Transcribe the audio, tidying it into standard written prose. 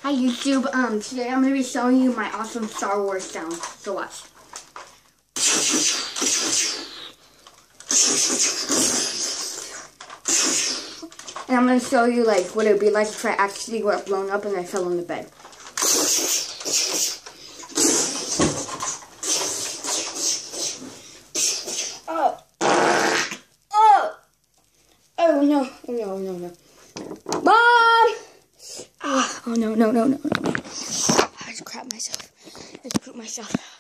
Hi YouTube, today I'm going to be showing you my awesome Star Wars sound, so watch. And I'm going to show you like what it would be like if I actually got blown up and I fell on the bed. Oh no, no. Mom! Oh no. I just crapped myself.